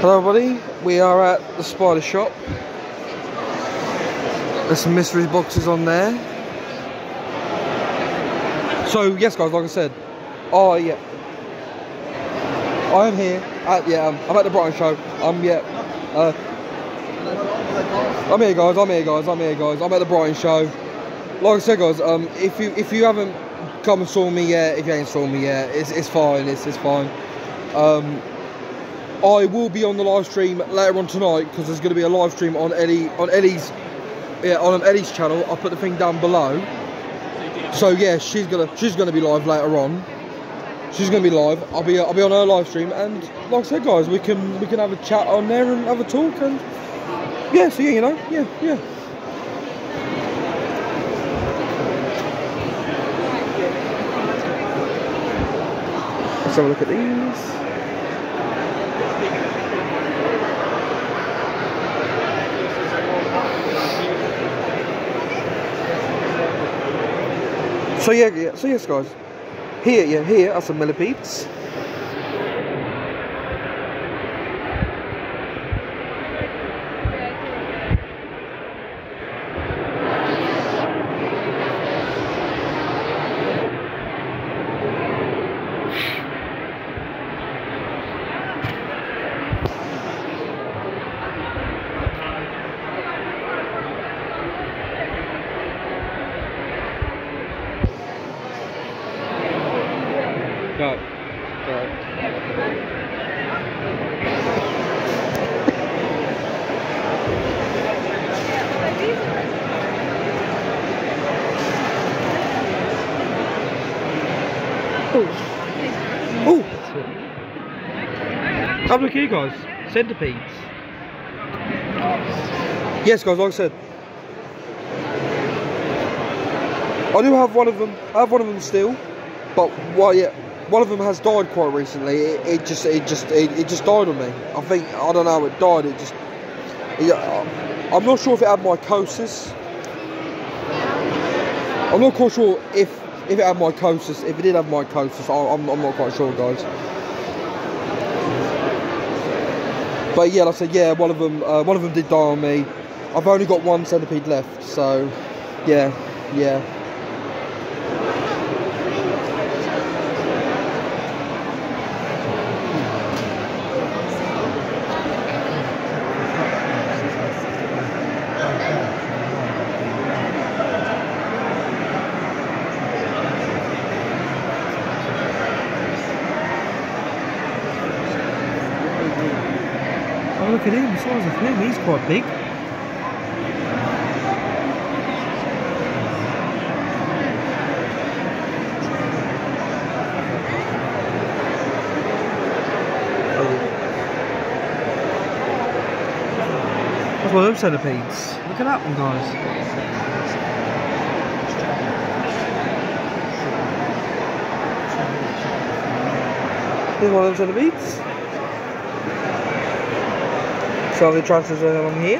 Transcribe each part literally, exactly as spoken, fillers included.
Hello everybody, we are at the Spider Shop. There's some mystery boxes on there. So yes guys, like I said, oh yeah, I am here at, yeah, um, I'm at the Brighton show. I'm, yeah, uh, I'm here guys, I'm here guys, I'm here guys, I'm at the Brighton show. Like I said guys, um, if you if you haven't come and saw me yet, if you ain't saw me yet, it's, it's fine, it's, it's fine. Um, I will be on the live stream later on tonight because there's going to be a live stream on Eddie on Eddie's yeah on Eddie's channel. I'll put the thing down below. So yeah, she's gonna she's gonna be live later on. She's gonna be live. I'll be I'll be on her live stream, and like I said, guys, we can we can have a chat on there and have a talk, and yeah, so yeah, you know, yeah, yeah. Let's have a look at these. So yeah, yeah, so yes guys, here, yeah, here are some millipedes. Go. Go. Oh. Oh. Have a look here guys. Centipedes. Yes guys, like I said, I do have one of them. I have one of them still, but why? Yeah. One of them has died quite recently. It, it just, it just, it, it just died on me. I think, I don't know, it died. It just, it, I'm not sure if it had mycosis. I'm not quite sure if, if it had mycosis. If it did have mycosis, I, I'm, I'm not quite sure, guys. But yeah, like I said, yeah, one of them, uh, one of them did die on me. I've only got one centipede left, so yeah, yeah. Oh, look at him, the size of him, he's quite big. That's one of them centipedes. Look at that one, guys. Here's one of them centipedes. So the transfers are along here.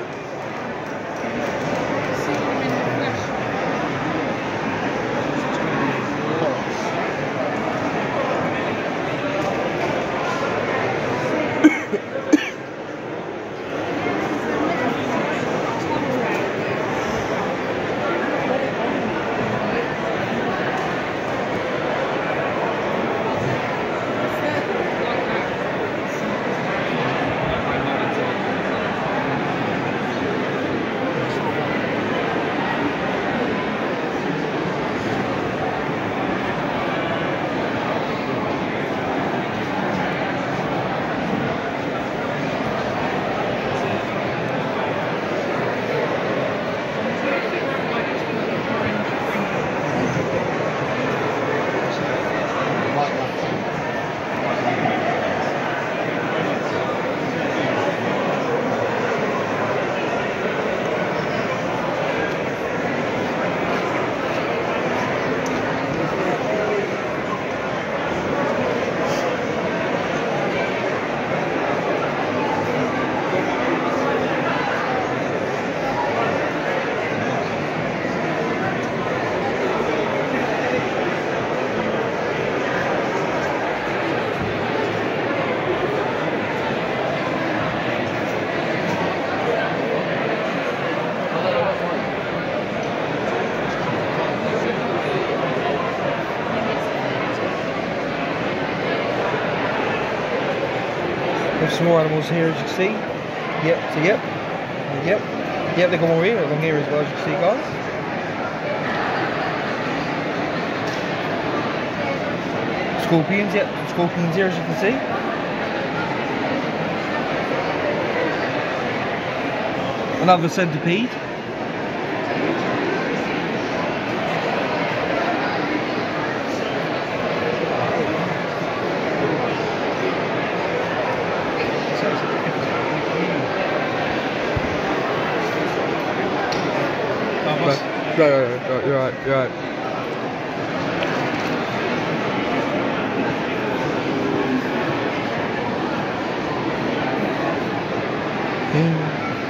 There's some more animals here, as you can see. Yep, so yep, yep, yep. They got more here, along here as well, as you can see, guys. Scorpions, yep, scorpions here, as you can see. Another centipede. Right, right, right, right, you're right, you're right. Yeah.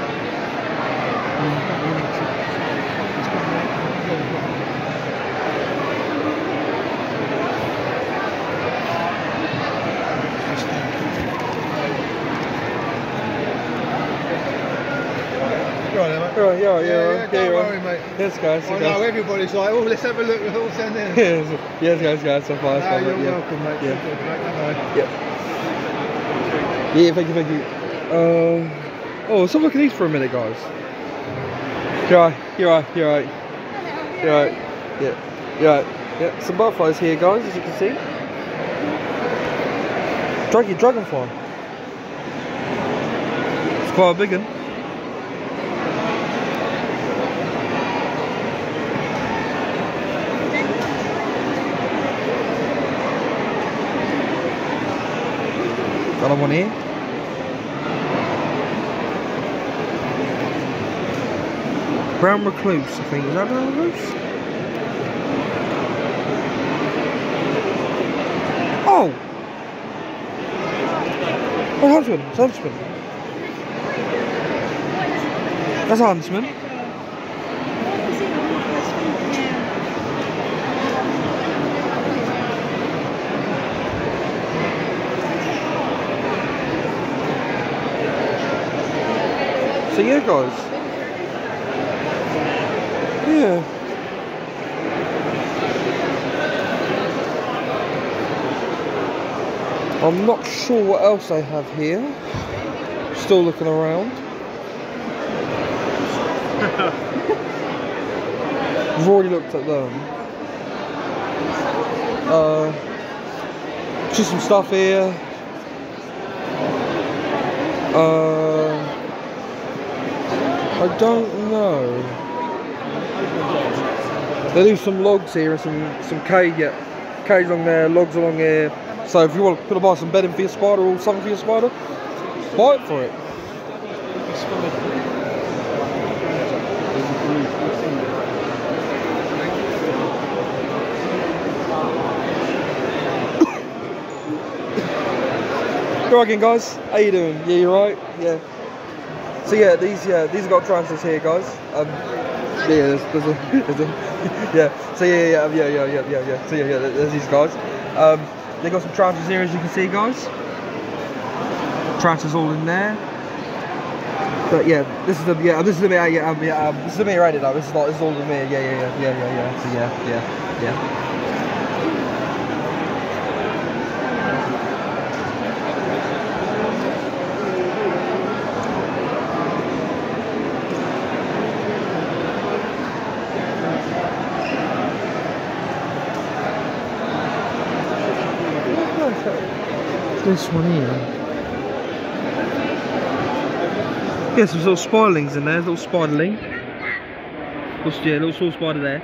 Right, yeah, yeah, yeah, yeah, don't worry, mate. Yes, guys. I know everybody's like, oh, let's have a look. What's down there? Yes, yes, guys, guys. So far, no, you're yeah. welcome, mate. Yeah. Good, mate. Yeah. Yeah, thank you, thank you. Um, oh, so look at these for a minute, guys. You're right, you're right, you're right. You're right. Yeah, you're right. Yeah, some butterflies here, guys, as you can see. Dragon, dragonfly. It's quite a big one. Another one here. Brown recluse, I think. Is that brown recluse? Oh! Oh, huntsman. It's a huntsman. That's a huntsman. So yeah, guys. Yeah. I'm not sure what else they have here. Still looking around. I've already looked at them. Uh, just some stuff here. Uh, I don't know. They do some logs here and some some cage, yeah, cage along there, logs along here. So if you want to put a buy some bedding for your spider or something for your spider, buy it for it. You're right again, guys. How you doing? Yeah, you're right. Yeah. So yeah, these yeah these have got tarantulas here, guys. Um, yeah, there's, there's, a, there's a, yeah. So yeah, yeah, yeah, yeah, yeah, yeah, yeah. So yeah, yeah, there's these guys. Um, they got some tarantulas here, as you can see, guys. Tarantulas all in there. But yeah, this is the yeah, this is the yeah, yeah, um, yeah um, this is the me rated though. This is not, this is all the me. Yeah, yeah, yeah, yeah, yeah, yeah. So yeah, yeah, yeah. This one here. Yeah, some little spiderlings in there, little spiderling. Little, yeah, little small spider there.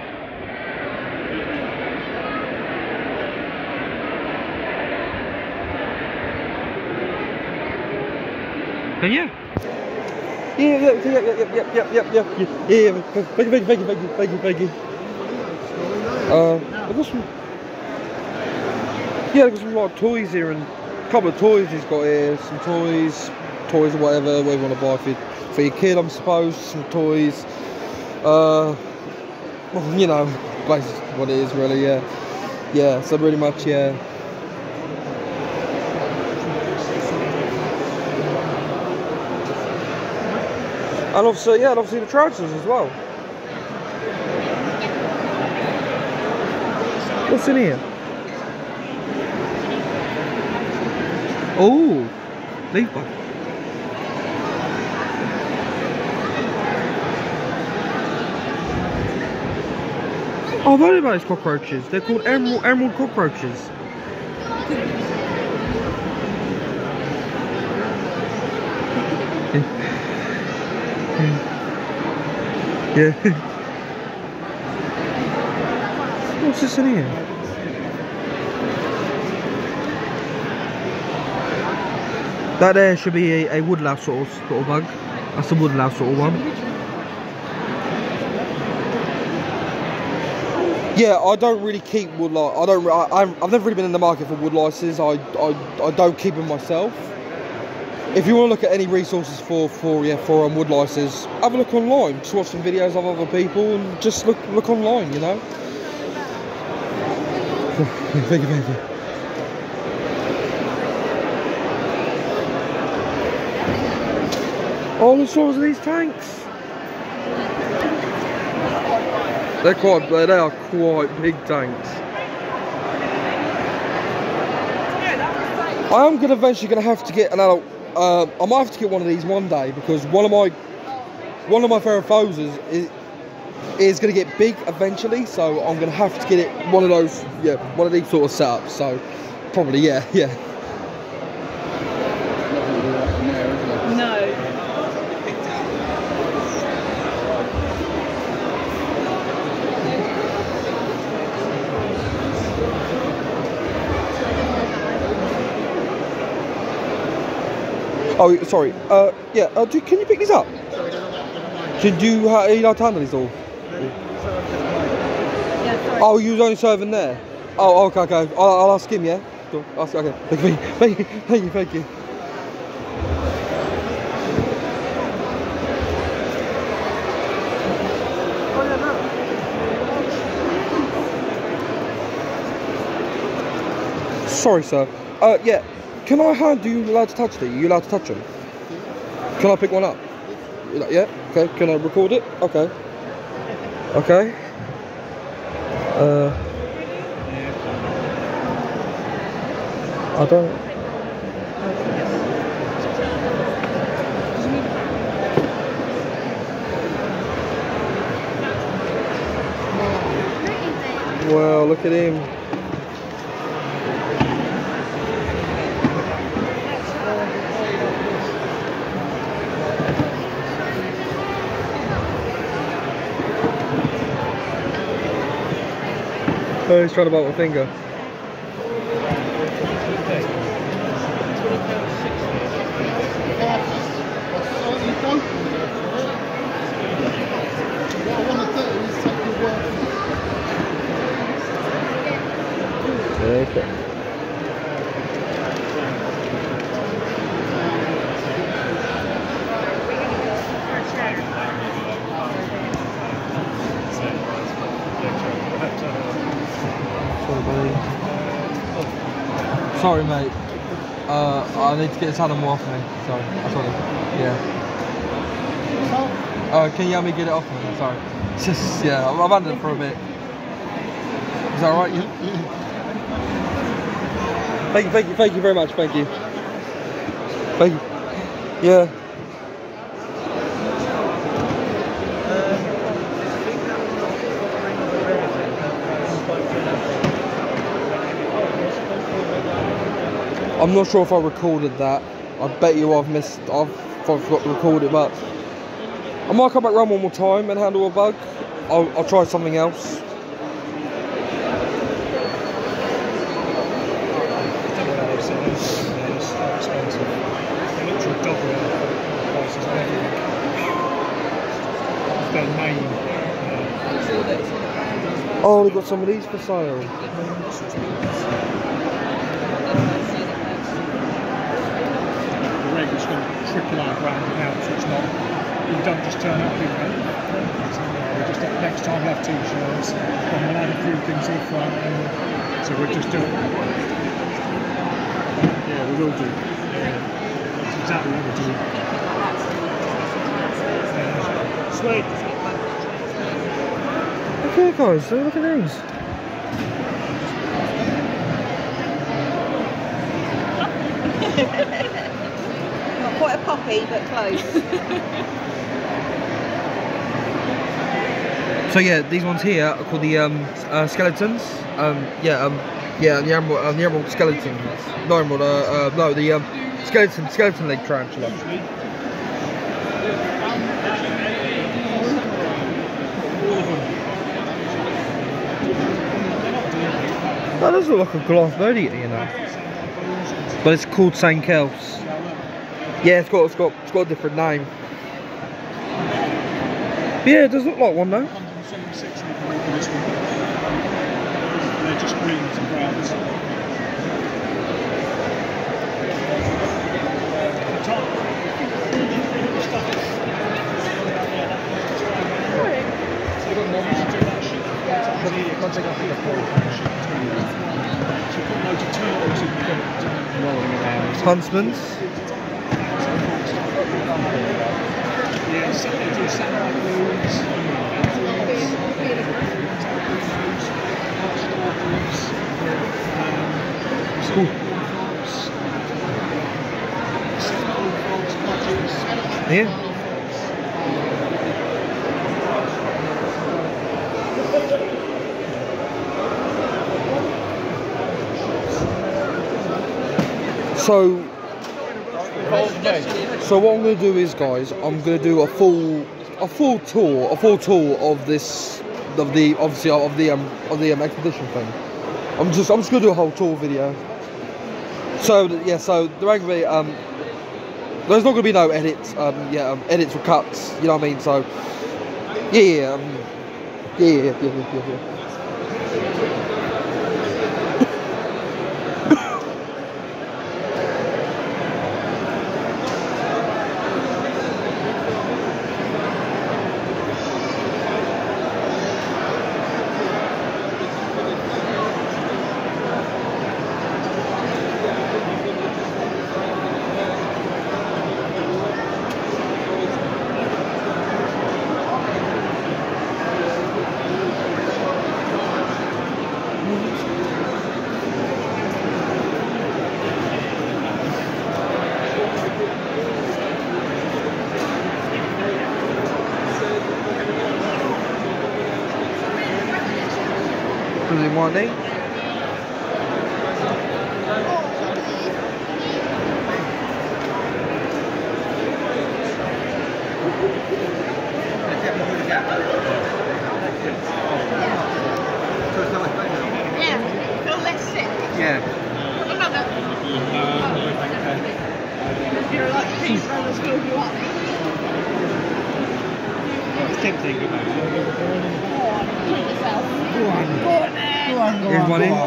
And yeah. Yeah, yeah, yeah, yeah, yeah, yeah, yeah, yeah, yeah, yeah, yeah, thank you, thank you, thank you, thank you, thank you, thank you. Uh, I've got some. Yeah, there's some like toys here and a couple of toys he's got here. Some toys, toys or whatever, whatever you want to buy for, for your kid, I suppose. Some toys. Uh, well, you know, basically what it is really, yeah. Yeah, so pretty much, yeah. And obviously, yeah, and obviously the tarantulas as well. What's in here? Oh, leaf bug. Oh, I've heard about these cockroaches. They're called emerald, emerald cockroaches. Yeah. What's this in here? That there should be a, a woodlouse sort of, sort of bug. That's a woodlouse sort of one. Yeah, I don't really keep woodlice. I don't. I, I've never really been in the market for woodlices. I, I, I don't keep them myself. If you want to look at any resources for for yeah for um, woodlices, have a look online. Just watch some videos of other people and just look look online. You know. Thank you, thank you. All the size of these tanks. They're quite, they are quite big tanks. I am gonna eventually gonna have to get an adult. Uh, I might have to get one of these one day because one of my one of my Theraphosaurs is is gonna get big eventually. So I'm gonna have to get it one of those, yeah, one of these sort of setups. So probably, yeah, yeah. No. Oh, sorry. Uh, yeah. Uh, do, can you pick these up? Should you? Are you allowed to handle these all? Yeah, sorry. Oh, you was only serving there. Oh, okay, okay. I'll, I'll ask him. Yeah. Cool. Ask, okay. Thank you. Thank you. Thank you. Thank you. Sorry, sir. Uh, yeah. Can I hand? Do you allowed to touch these? Are you allowed to touch them? Can I pick one up? Yeah. Okay. Can I record it? Okay. Okay. Uh. I don't. Well, look at him. Oh, he's trying to bite my finger. Okay. Sorry, mate. Uh, I need to get this animal off me. Sorry. I'm sorry. Yeah. Uh, can you help me get it off me? Sorry. It's just, yeah, I've, I've had it for a bit. Is that alright? Yeah. Thank you, thank you, thank you very much. Thank you. Thank you. Yeah. I'm not sure if I recorded that. I bet you I've missed, I've, I've forgot to record it, but I might come back round one more time and handle a bug. I'll, I'll try something else. Oh, they've got some of these for sale. It's going to trickle out round and out, so it's not, you don't just turn up, you know. We just, next time we'll have t-shirts, and we'll add a few things in front, and so we'll just do it. Yeah, we will do. Yeah. That's exactly what we'll do. Yeah. Sweet. Okay guys, so look at these. quite a puppy, but close. So yeah, these ones here are called the um, uh, skeletons. Um, yeah, um, yeah, the emerald, uh, the emerald skeleton. No emerald, uh, uh, no, the um, skeleton, skeleton leg tarantula. That does look like a glass bird eater, you know. But it's called Saint Kelps. Yeah, it's got, it's got, it's got a different name. But yeah, it does look like one though. They're just greens and browns. The top. Huntsman's. Yeah, so they do satellite moons. School. Yeah. So, so what I'm going to do is, guys, I'm going to do a full, a full tour, a full tour of this, of the, obviously of the, um, of the um, expedition thing. I'm just, I'm just going to do a whole tour video. So yeah, so there ain't gonna be, um, there's not going to be no edits, um, yeah, um, edits or cuts. You know what I mean? So yeah, yeah, um, yeah, yeah, yeah, yeah, yeah. yeah. Really morning. Yeah, feel less sick. Yeah. Another. You're like cheese rollers fill you up. It's tempting, isn't it? Go on, treat yourself. Go on. Go on then. Go on, go Here's on, one in. Go on.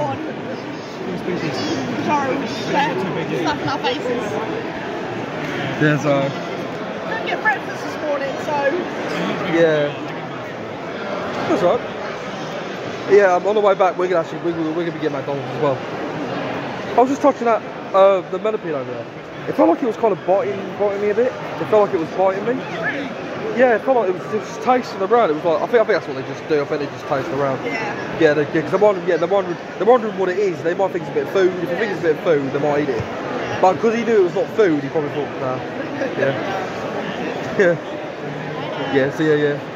Sorry, we're just stuff in our faces. Yeah, so. Didn't get breakfast this morning, so. Yeah. That's right. Yeah, um, on the way back, we're gonna actually we're, we're gonna be getting McDonald's as well. I was just touching that uh, the millipede over there. It felt like it was kind of biting, biting me a bit. It felt like it was biting me. Yeah, it felt like it was just tasting around. It was like I think I think that's what they just do. I think they just taste around. Yeah. Yeah, because yeah, they're wondering, yeah, they're wondering, they're wondering what it is. They might think it's a bit of food. If they think it's a bit of food, they might eat it. But because he knew it was not food, he probably thought, nah. Yeah. Yeah. Yeah. So yeah, yeah.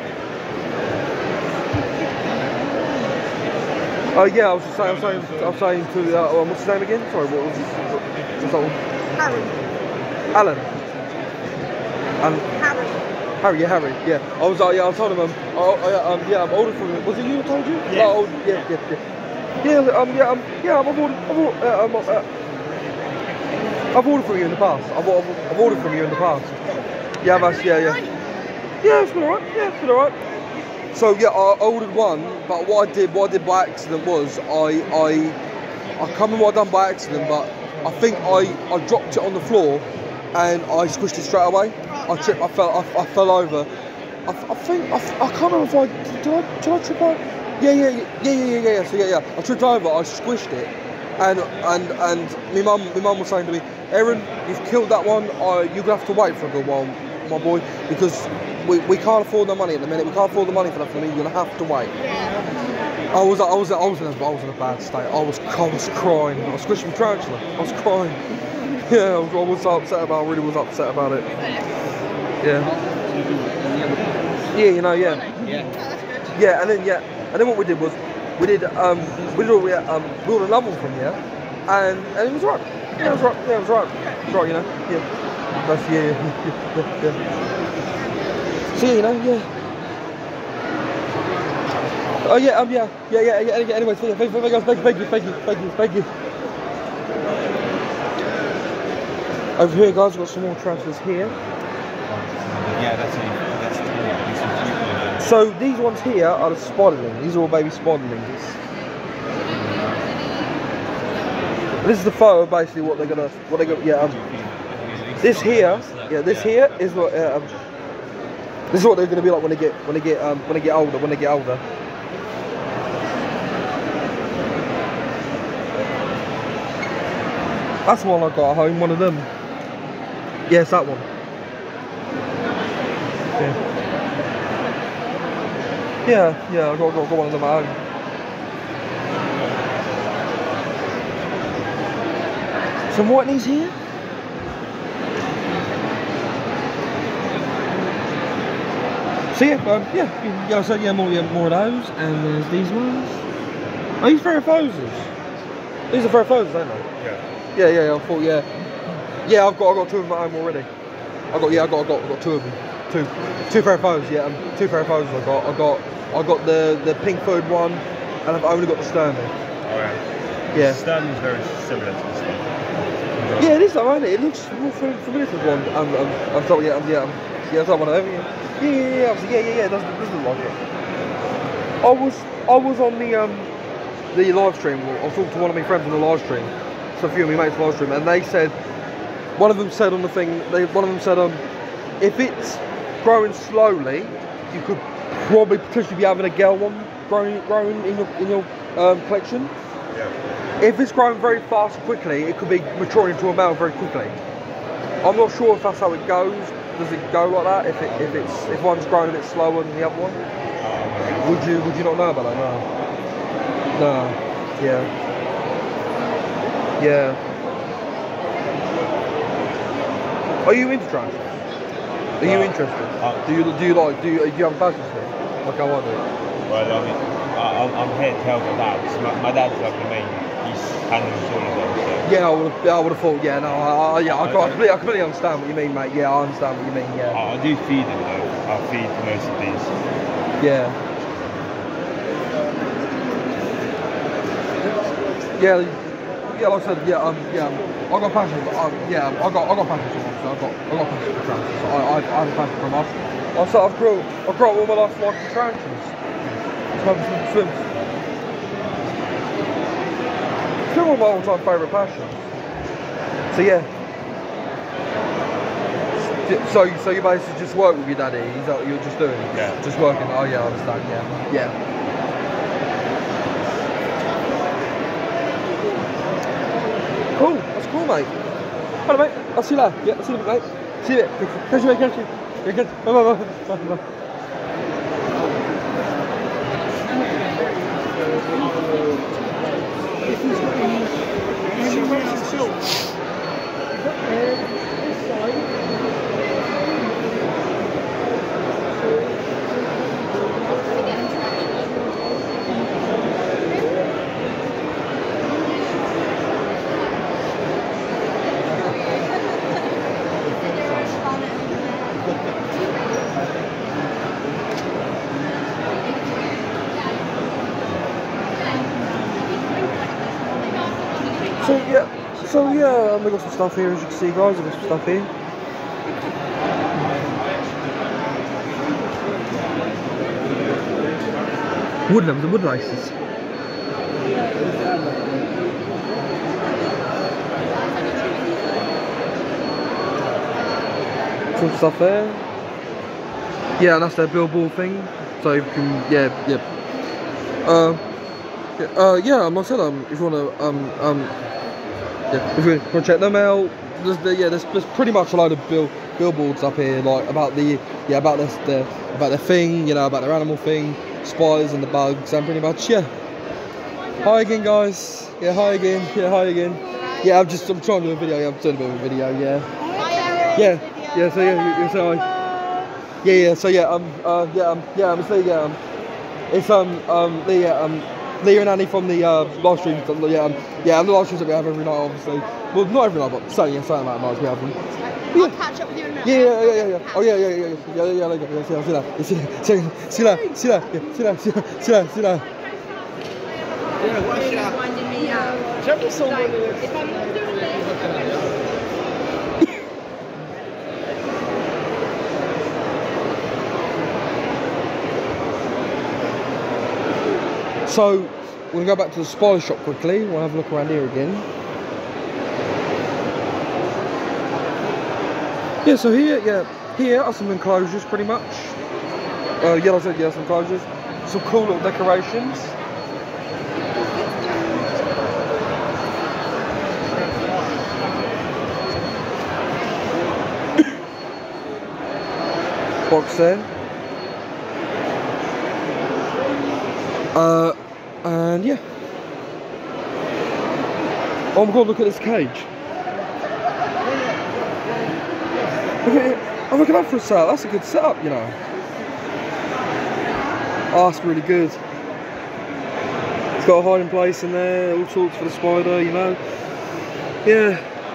Oh uh, yeah, I was just saying, I was saying, I was saying to, uh, what's his name again? Sorry, what was his, what's that one? Harry. Alan. Alan. Harry. Harry, yeah, Harry, yeah. I was, uh, yeah, I was telling him, um, I, I, um, yeah, I'm older from him. Was it you who told you? Yeah. Oh, yeah, yeah, yeah. Yeah, um, yeah, um, yeah, I've ordered, I've ordered, uh, um, uh, I've ordered from you in the past. I've, I've, I've ordered from you in the past. Yeah, that's, yeah, yeah. Yeah, it's been alright. Yeah, it's been alright. So yeah, I ordered one, but what I did, what I did by accident was I, I, I can't remember what I done by accident, but I think I, I dropped it on the floor, and I squished it straight away. I tripped, I fell, I, I fell over. I, I think I, I can't remember if I did I, did I trip over. Yeah, yeah, yeah, yeah, yeah, yeah, yeah. So yeah, yeah. I tripped over. I squished it, and and and my mum, my mum was saying to me, Aaron, you've killed that one. Uh, you're gonna have to wait for a good while, my boy, because we, we can't afford the money at the minute. We can't afford the money for that for me. You're gonna have to wait. I was, I was, I was in a, I was in a bad state. I was, I was crying. I was squishing my tarantula. I was crying. Yeah, I was, I was so upset about. I really was upset about it. Yeah. Yeah, you know, yeah. Yeah. Yeah, and then yeah, and then what we did was we did um we did all we um we ordered another one from here, and and it was right. Yeah, it was right. Yeah, it was right. It was right, you know. Yeah. That's yeah, yeah, yeah, yeah. So yeah, you know, yeah. Oh yeah, um yeah, yeah, yeah, yeah. yeah anyway, so yeah, thank, thank, thank, thank, thank you, thank you, thank you, thank you. Over here, guys, we've got some more transfers here. Yeah, that's it. That's it. So these ones here are the spiderling. These are all baby spiderlings. This is the photo, basically what they're gonna, what they're gonna, yeah. Um, this here, yeah, this here is what, uh, um, this is what they're gonna be like when they get, when they get, um, when they get older, when they get older. That's the one I got at home, one of them. Yes, that one. Yeah, yeah, yeah I got, got, got one of them at home. Some whitenies here. So yeah, um, yeah, yeah, so yeah, more, yeah, more of those, and there's these ones. Oh, these Ferrophoses. These are Ferrophoses, aren't they? Yeah. Yeah, yeah, yeah, I thought, yeah. Yeah, I've got, I've got two of them at home already. I got, yeah, I got, I got, I got two of them. Two, two Ferrophoses, yeah, um, two Ferrophoses I got. I got, I got the the pink food one, and I've only got the Sturmy. Oh yeah. Yeah. Sturmy's very similar to this one. Yeah, it is, though, isn't it? It looks more familiar to the one. Um, um, I'm sorry, yeah, um, yeah, um, yeah, it's like one of them. Yeah, yeah, yeah, yeah, yeah, yeah, yeah. It doesn't, it doesn't look like it. I was, I was on the um, the live stream. I was talking to one of my friends on the live stream. So a few of my mates live stream, and they said, one of them said on the thing, they, one of them said, um, if it's growing slowly, you could probably potentially be having a girl one growing, growing in your in your um, collection. Yeah. If it's growing very fast and quickly, it could be maturing into a male very quickly. I'm not sure if that's how it goes. Does it go like that? If it, if it's if one's growing a bit slower than the other one? Would you would you not know about that? No. No. Yeah. Yeah. Are you into trans? Are you Uh, interested? uh, do you do you like do you, do you have a passion for it? Like how I do? Well, I mean, I, I'm, I'm here to help my dad. 'Cause My, my dad's like the main. He's handling all of them. So. Yeah, I would have. I would have thought. Yeah, no, I, I, yeah, I, I, completely, I completely understand what you mean, mate. Yeah, I understand what you mean. Yeah. I, I do feed them though. I feed most of these. Yeah. Yeah. Yeah, like I said, yeah, um, yeah, um, I got passion, but um, yeah, um, I got, I got passion for them. So I got, I got passion for trans. So I, I, I have a passion for them. I, I sort of grew, I grew up all my life liking tarantulas. Swims, swims. Still one of my all-time favourite passions. So yeah. So, so you basically just work with your daddy? Is that what you're just doing? Yeah. Just working. Oh yeah, I understand. Yeah. Yeah. Cool, that's cool, mate. Hello, mate. I'll see you later. Yeah, I'll see you later, mate. See you later. Catch you, mate. Catch you. You're good. Bye, bye, bye. Bye, bye. So yeah, so yeah, um, we got some stuff here, as you can see, guys. We got some stuff here. Woodlands and wood laces. Some stuff there. Yeah, and that's their billboard thing. So you can, yeah, yeah. Uh, yeah, uh, yeah. Like I said, um, if you wanna, um, um. Yeah, if you want to check them out, there's the, yeah, there's, there's pretty much a load of bill, billboards up here, like about the yeah about this the about their thing, you know, about their animal thing, spiders and the bugs, and pretty much yeah. Hi again, guys. Yeah, hi again. Yeah, hi again. Yeah, I'm just, I'm trying to do a video. Yeah, I'm doing a bit of a video. Yeah. Yeah. Yeah. So yeah, you, you, so I, yeah, yeah. So yeah, um, uh, yeah, um, yeah, I'm saying, yeah, um, it's um, um, the uh, um. Leah and Annie from the uh, live streams, yeah, um, yeah, and the live streams that we have every night, obviously. Well, not every night, but certainly a certain amount of nights we have them. I'll Yeah. catch up with you in a minute. Yeah, yeah, yeah, yeah, yeah. Oh, yeah, yeah, yeah, yeah, yeah, yeah, yeah, yeah, see that, see that, see that, see that, see that, yeah, see that, see that, see that, see that. Yeah, watch that. Winding me out. Check this So, out. if I'm not doing this, So, we're going to go back to the spider shop quickly. We'll have a look around here again. Yeah, so here, yeah, here are some enclosures pretty much. Uh, yellow said, yeah, some enclosures. Some cool little decorations. Box there. Uh, and yeah. Oh my god, look at this cage. Look at it. I'm looking up for a sale. That's a good setup, you know. Oh, that's really good. It's got a hiding place in there, all sorts for the spider, you know. Yeah.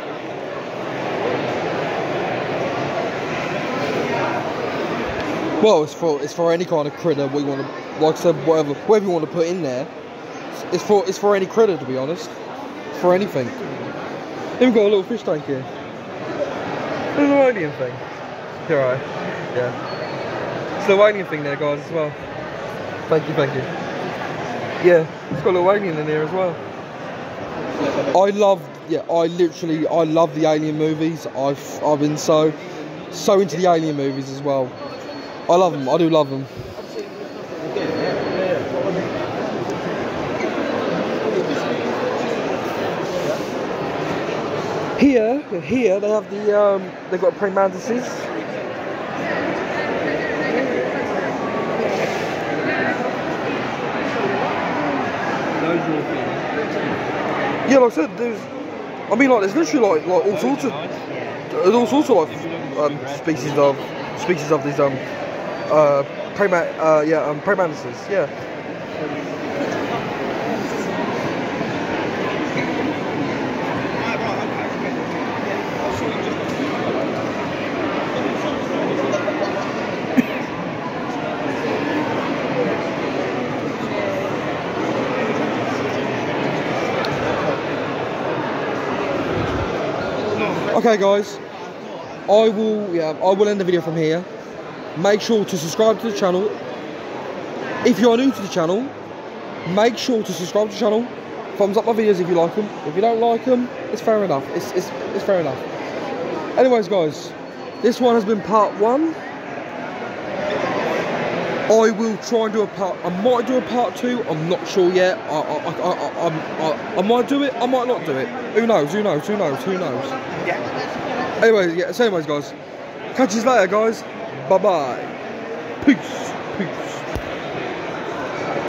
Well, it's for it's for any kind of critter we want to, like I said, whatever whatever you want to put in there. It's for it's for any critter, to be honest. It's for anything. Even got a little fish tank here. There's a little alien thing. You're right. Yeah. It's a little alien thing there, guys, as well. Thank you, thank you. Yeah, it's got a little alien in here as well. I love, yeah, I literally, I love the Alien movies. I've I've been so so into the Alien movies as well. I love them. I do love them. Here, here they have the um, they've got praying mantises. Yeah, like I said, there's, I mean, like there's literally like like all sorts of, there's all sorts of like um, species of species of these um uh praying man uh yeah um praying mantises, yeah. Okay guys, I will yeah I will end the video from here. Make sure to subscribe to the channel. If you are new to the channel, make sure to subscribe to the channel. Thumbs up my videos if you like them. If you don't like them, it's fair enough. It's it's it's fair enough. Anyways guys, this one has been part one. I will try and do a part. I might do a part two. I'm not sure yet. I I I I, I, I, I might do it. I might not do it. Who knows? Who knows? Who knows? Who knows? Yeah. Anyways, yeah. So anyways, guys, catch you later, guys. Bye bye. Peace. Peace.